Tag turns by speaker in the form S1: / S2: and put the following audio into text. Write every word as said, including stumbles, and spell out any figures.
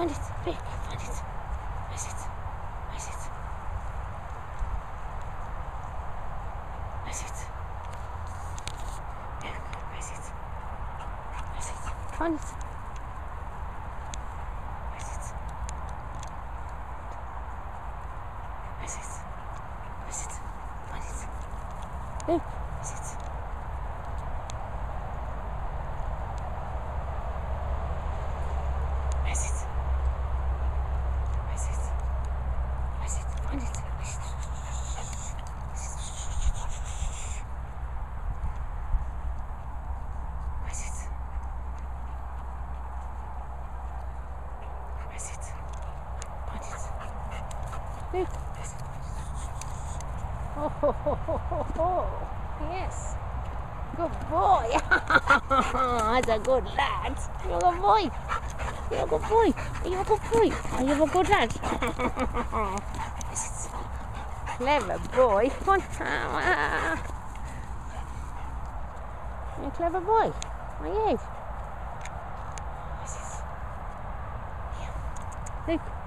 S1: Find it. Quick. Find it. Where's it? Where's it? Where's it? Look. Where's it? Where's it? Find it. Where's it? Where's it? Where's it? Find it. Look. Where's it? Where's it? Where's it? Where's it? Find it. Where's it? Where's it? Where's it? Where's it? Find it. Look. Where's it? Oh, ho, ho, ho, ho, ho. Yes. Good boy. That's a good lad. You're a good boy. You're a good boy. You're a good boy. You're a good lad. Clever boy. Come on. You're a clever boy. Are you? Look.